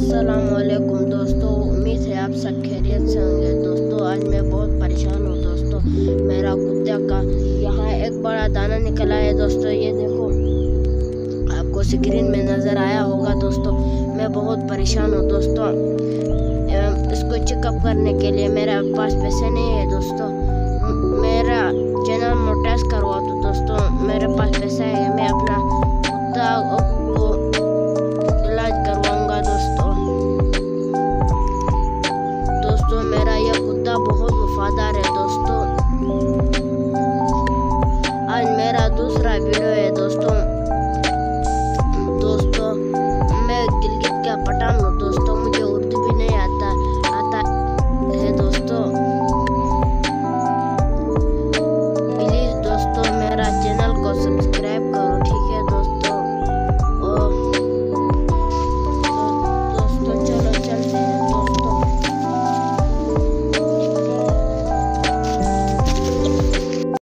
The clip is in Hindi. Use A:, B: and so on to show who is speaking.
A: अस्सलामुअलैकुम दोस्तों, उम्मीद है आप सब खैरियत से होंगे। दोस्तों आज मैं बहुत परेशान हूँ। दोस्तों मेरा कुत्ते का यहाँ एक बड़ा दाना निकला है। दोस्तों ये देखो, आपको स्क्रीन में नज़र आया होगा। दोस्तों मैं बहुत परेशान हूँ। दोस्तों इसको चेकअप करने के लिए मेरे पास पैसे नहीं है। दोस्तों मेरा चैनल मोनेटाइज करवा दो। दोस्तों मेरे पास